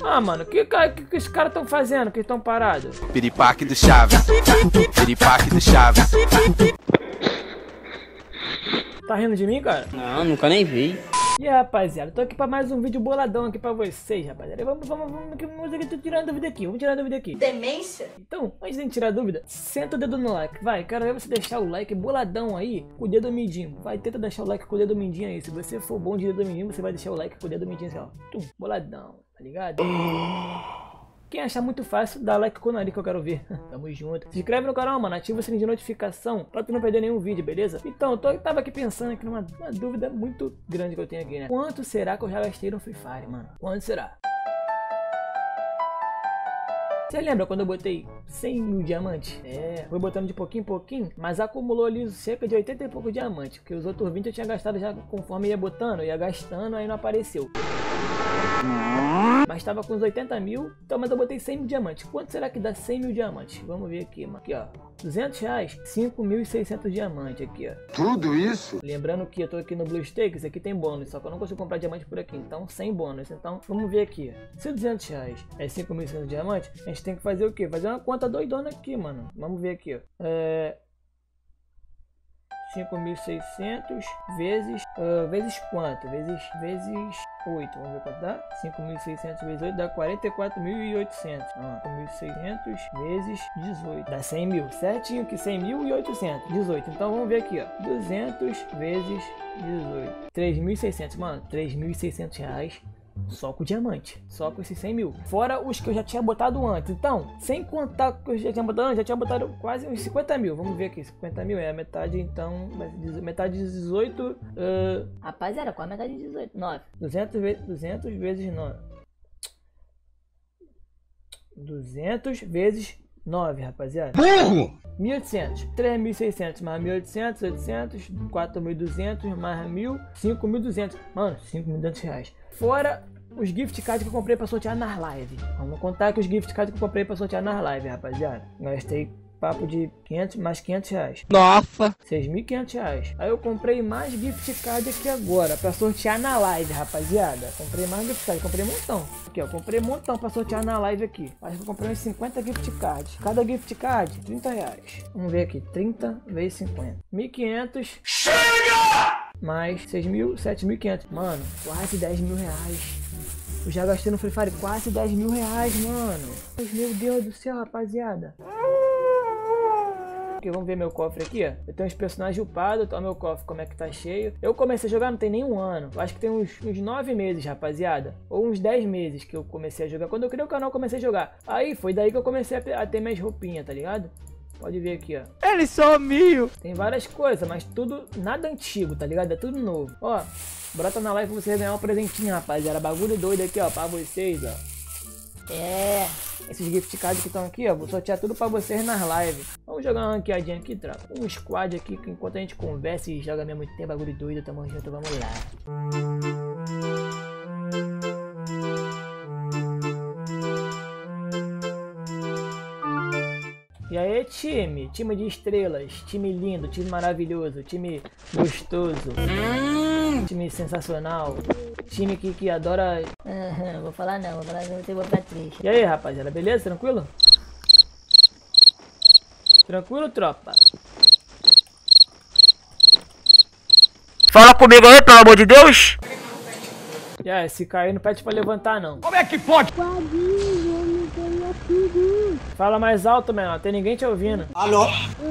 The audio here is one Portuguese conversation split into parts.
Ah, mano, o que os caras estão fazendo? Que estão parados? Piripaque do Chaves. Piripaque do Chaves. Tá rindo de mim, cara? Não, nunca nem vi. E aí, rapaziada, tô aqui pra mais um vídeo boladão aqui pra vocês, rapaziada. Vamos aqui, tô tirando dúvida aqui, vamos tirar a dúvida aqui. Demência? Então, antes de tirar a dúvida, senta o dedo no like, vai, quero ver você deixar o like boladão aí, com o dedo mindinho. Vai, tenta deixar o like com o dedo mindinho aí, se você for bom de dedo mindinho, você vai deixar o like com o dedo mindinho assim, ó. Tum, boladão, tá ligado? Quem achar muito fácil, dá like com o nariz que eu quero ver. Tamo junto. Se inscreve no canal, mano. Ativa o sininho de notificação pra tu não perder nenhum vídeo, beleza? Então, eu tava aqui pensando aqui numa dúvida muito grande que eu tenho aqui, né? Quanto será que eu já gastei no Free Fire, mano? Quanto será? Você lembra quando eu botei 100 mil diamantes? É, foi botando de pouquinho em pouquinho, mas acumulou ali cerca de 80 e pouco diamantes. Porque os outros 20 eu tinha gastado já conforme ia botando, ia gastando, aí não apareceu. Mas tava com uns 80 mil, então, mas eu botei 100 mil diamantes. Quanto será que dá 100 mil diamantes? Vamos ver aqui, mano. Aqui, ó. 200 reais, 5.600 diamantes aqui, ó. Tudo isso? Lembrando que eu tô aqui no BlueStacks, aqui tem bônus, só que eu não consigo comprar diamante por aqui, então sem bônus. Então, vamos ver aqui. Se 200 reais é 5.600 diamantes, a gente tem que fazer o quê? Fazer uma conta doidona aqui, mano. Vamos ver aqui, ó. 5.600 vezes quanto? Vezes 8. Vamos ver quanto dá? 5.600 vezes 8 dá 44.800. 5.600 vezes 18 dá 100 mil. Certinho que 100 mil e 800. 18. Então vamos ver aqui, ó. 200 vezes 18. 3.600. Mano, 3.600 reais. Só com diamante, só com esses 100 mil. Fora os que eu já tinha botado antes. Então, sem contar que eu já tinha botado antes, já tinha botado quase uns 50 mil. Vamos ver aqui, 50 mil é a metade, então, metade de 18. Rapaziada, qual a metade de 18? 9. 200 vezes 9. 200 vezes 9, rapaziada. Burro! 1.800, 3.600 mais 1.800, 800, 4.200 mais 1.000, 5.200. Mano, 5.200 reais. Fora os gift cards que eu comprei pra sortear nas lives. Vamos contar que os gift cards que eu comprei pra sortear nas lives, rapaziada. Gastei papo de 500 mais 500 reais. Nossa! 6.500 reais. Aí eu comprei mais gift card aqui agora pra sortear na live, rapaziada. Comprei mais gift card, comprei um montão. Aqui, ó, comprei um montão pra sortear na live aqui. Acho que eu comprei uns 50 gift cards. Cada gift card, 30 reais. Vamos ver aqui, 30 vezes 50. 1.500. Chega! Mais 6.000, 7.500. Mano, quase 10 mil reais. Eu já gastei no Free Fire quase 10 mil reais, mano. Meu Deus do céu, rapaziada. Vamos ver meu cofre aqui, ó. Eu tenho uns personagens upados, olha meu cofre como é que tá cheio. Eu comecei a jogar não tem nem um ano. Eu acho que tem uns 9 meses, rapaziada. Ou uns 10 meses que eu comecei a jogar. Quando eu criei o canal, eu comecei a jogar. Aí, foi daí que eu comecei a ter minhas roupinhas, tá ligado? Pode ver aqui, ó. Ele sumiu! Tem várias coisas, mas tudo, nada antigo, tá ligado? É tudo novo. Ó, brota na live pra você ganhar um presentinho, rapaziada. Bagulho doido aqui, ó, pra vocês, ó. É, esses gift cards que estão aqui, ó, vou sortear tudo pra vocês nas lives. Vamos jogar uma ranqueadinha aqui, tropa. Um squad aqui, que enquanto a gente conversa e joga mesmo tempo, bagulho doido, tamo junto, vamos lá. E aí, time de estrelas, time lindo, time maravilhoso, time gostoso, time sensacional, time que adora... Vou falar não, vou ficar triste. E aí, rapaziada, beleza? Tranquilo? Tranquilo, tropa? Fala comigo aí, pelo amor de Deus! E aí, se cair não pede pra levantar, não. Como é que pode? Fala mais alto, menor, tem ninguém te ouvindo. Alô?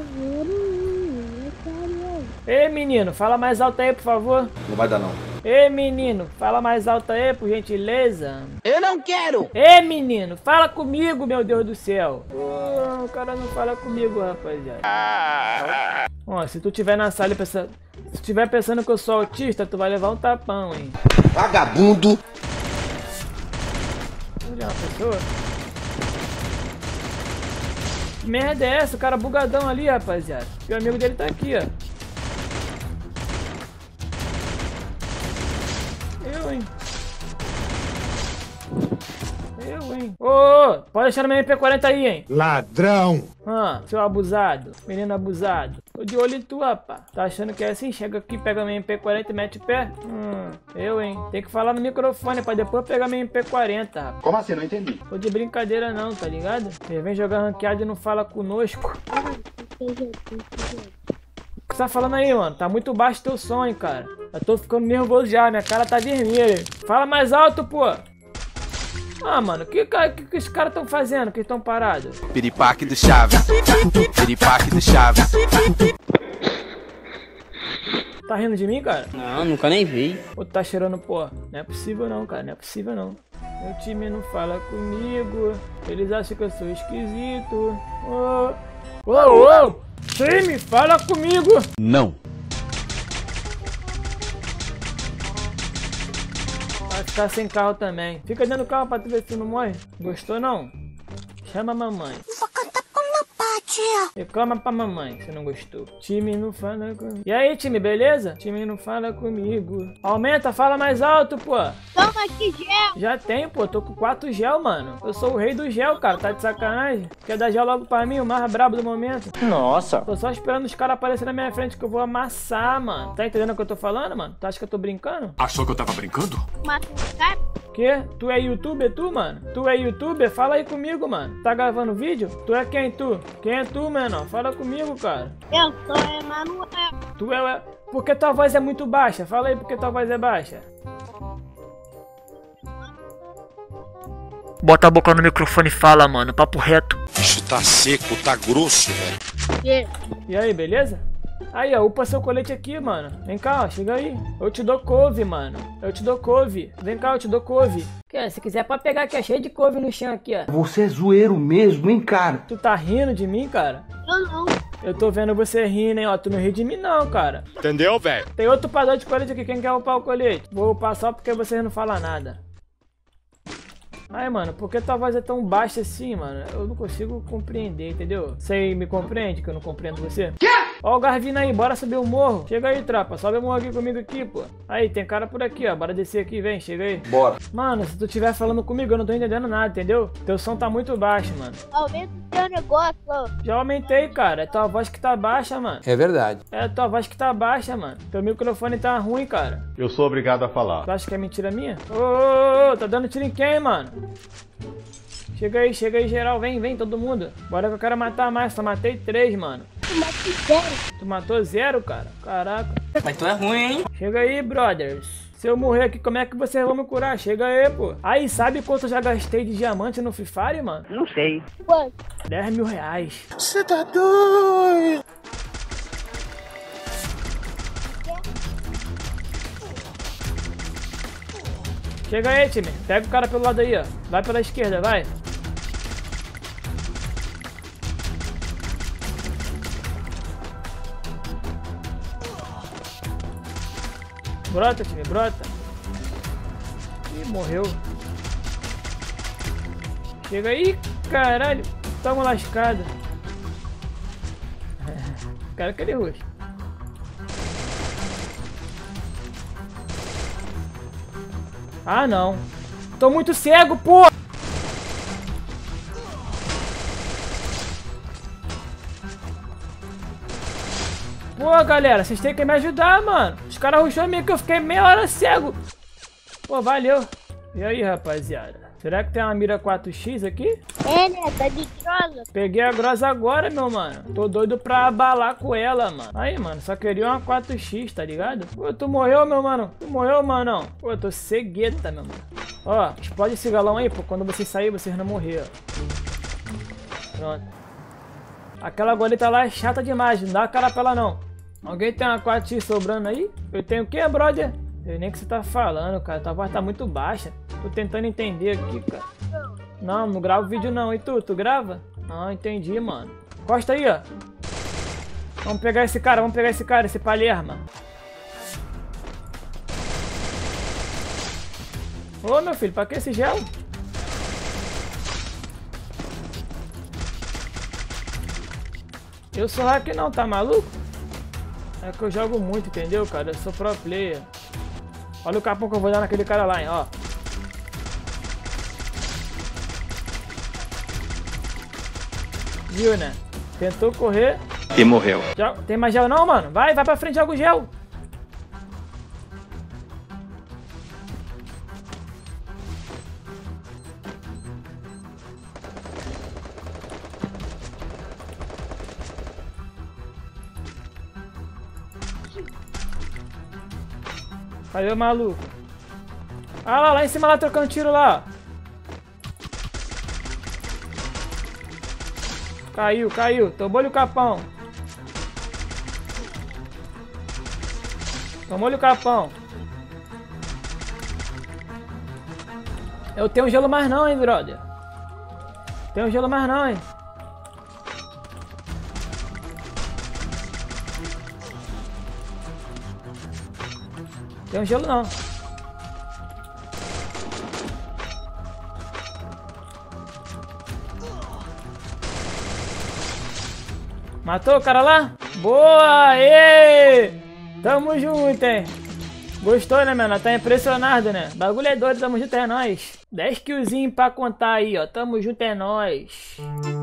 Ei, menino, fala mais alto aí, por favor. Não vai dar, não. Ei, menino, fala mais alto aí, por gentileza. Eu não quero! Ei, menino, fala comigo, meu Deus do céu. O cara não fala comigo, rapaziada. Ó, se tu tiver na sala e pensando... Se tu tiver pensando que eu sou autista, tu vai levar um tapão, hein. Vagabundo! Olha uma pessoa. Que merda é essa? O cara bugadão ali, rapaziada. E o amigo dele tá aqui, ó. Eu, hein. Eu, hein? Ô, pode deixar no meu MP40 aí, hein? Ladrão! Seu abusado. Menino abusado. Tô de olho em tu, rapaz. Tá achando que é assim? Chega aqui, pega meu MP40 e mete o pé? Eu, hein? Tem que falar no microfone pra depois pegar meu MP40, rapaz. Como assim? Não entendi. Tô de brincadeira não, tá ligado? Você vem jogar ranqueado e não fala conosco. O que você tá falando aí, mano? Tá muito baixo teu som, hein, cara. Eu tô ficando nervoso já, minha cara tá vermelha. Fala mais alto, pô. Ah, mano, o que os caras tão fazendo? Que estão parados? Piripaque do Chaves. Piripaque do Chaves. Tá rindo de mim, cara? Não, nunca nem vi. Ou tá cheirando pó? Não é possível não, cara. Não é possível não. Meu time não fala comigo. Eles acham que eu sou esquisito. Ô! Time, fala comigo! Não. Vai ficar sem carro também. Fica dentro do carro pra tu ver se não morre. Gostou não? Chama a mamãe. Vou cantar com meu pai, tia. Reclama pra mamãe se não gostou. Time não fala comigo. E aí, time, beleza? Time não fala comigo. Aumenta, fala mais alto, pô. Toma aqui, gel. Já tem, pô. Tô com 4 gel, mano. Eu sou o rei do gel, cara. Tá de sacanagem? Quer dar gel logo pra mim, o mais brabo do momento? Nossa. Tô só esperando os caras aparecerem na minha frente que eu vou amassar, mano. Tá entendendo o que eu tô falando, mano? Tu acha que eu tô brincando? Achou que eu tava brincando? Mata um cara. Que? Tu é youtuber, tu, mano? Tu é youtuber? Fala aí comigo, mano. Tá gravando vídeo? Tu é quem, tu? Quem é tu, mano? Fala comigo, cara. Eu sou Emanuel. Tu é... Porque tua voz é muito baixa. Fala aí porque tua voz é baixa. Bota a boca no microfone e fala, mano. Papo reto. Bicho tá seco, tá grosso, velho. E aí, beleza? Aí, ó, upa seu colete aqui, mano. Vem cá, ó, chega aí. Eu te dou couve, mano. Eu te dou couve. Vem cá, eu te dou couve. Se quiser, pode pegar aqui, é cheio de couve no chão aqui, ó. Você é zoeiro mesmo, hein, cara? Tu tá rindo de mim, cara? Eu não. Eu tô vendo você rindo, hein, ó. Tu não ri de mim, não, cara. Entendeu, velho? Tem outro upador de colete aqui. Quem quer upar o colete? Vou upar só porque vocês não falam nada. Ai, mano, por que tua voz é tão baixa assim, mano? Eu não consigo compreender, entendeu? Você me compreende que eu não compreendo você? Quê? Ó o Garvino aí, bora subir o morro. Chega aí, tropa, sobe o morro aqui comigo aqui, pô. Aí, tem cara por aqui, ó, bora descer aqui, vem, chega aí. Bora. Mano, se tu estiver falando comigo, eu não tô entendendo nada, entendeu? Teu som tá muito baixo, mano. Aumenta o teu negócio, ó. Já aumentei, cara, é tua voz que tá baixa, mano. É verdade. É tua voz que tá baixa, mano. Teu microfone tá ruim, cara. Eu sou obrigado a falar. Tu acha que é mentira minha? Ô, tá dando tiro em quem, mano? Chega aí, geral, vem, todo mundo. Bora que eu quero matar mais, só matei 3, mano. Eu matei 0. Tu matou 0, cara? Caraca. Mas tu é ruim, hein? Chega aí, brothers. Se eu morrer aqui, como é que vocês vão me curar? Chega aí, pô. Aí, sabe quanto eu já gastei de diamante no Free Fire, mano? Não sei. Quanto? 10 mil reais. Você tá doido? Chega aí, time. Pega o cara pelo lado aí, ó. Vai pela esquerda, vai. Brota, time, brota. Ih, morreu. Chega aí, caralho. Toma lascada. Cara, cadê o rosto? Ah, não. Tô muito cego, pô! Pô, galera, vocês têm que me ajudar, mano. Os caras rushou meio que eu fiquei meia hora cego. Pô, valeu. E aí, rapaziada? Será que tem uma mira 4x aqui? É, né? Tá de grossa. Peguei a grossa agora, meu mano. Tô doido pra abalar com ela, mano. Aí, mano, só queria uma 4x, tá ligado? Pô, tu morreu, meu mano? Tu morreu, mano? Pô, eu tô cegueta, meu mano. Ó, explode esse galão aí, pô. Quando vocês saírem, vocês não morrer, ó. Pronto. Aquela goleta lá é chata demais. Não dá a cara pra ela, não. Alguém tem uma 4x sobrando aí? Eu tenho o quê, brother? Eu sei nem o que você tá falando, cara. Tua voz tá muito baixa. Tô tentando entender aqui, cara. Não, não gravo vídeo não. E tu? Tu grava? Não, entendi, mano. Encosta aí, ó. Vamos pegar esse cara, esse Palerma. Ô, meu filho, pra que esse gel? Eu sou hack não, tá maluco? É que eu jogo muito, entendeu, cara? Eu sou pro player. Olha o capão que eu vou dar naquele cara lá, hein, ó. Viu, né? Tentou correr. E morreu. Tem mais gel não, mano? Vai pra frente, joga o gel. Cadê o maluco? Ah lá em cima lá trocando tiro lá. Caiu. Tomou-lhe o capão. Eu tenho gelo mais não, hein, brother. Tenho gelo mais não, hein. Tem gelo não. Matou o cara lá? Boa! Aê! Tamo junto, hein? Gostou, né, mano? Tá impressionado, né? Bagulho é doido, tamo junto, é nóis. 10 killzinhos pra contar aí, ó. Tamo junto, é nóis.